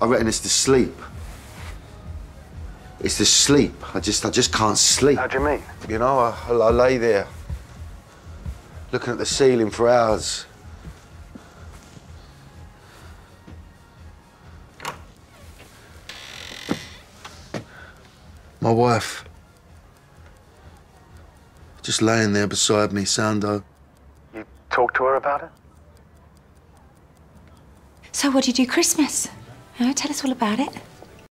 I reckon it's the sleep. It's the sleep. I just can't sleep. How do you mean? You know, I lay there, looking at the ceiling for hours. My wife, just laying there beside me, Sando. You talked to her about it? So what do you do Christmas? Tell us all about it.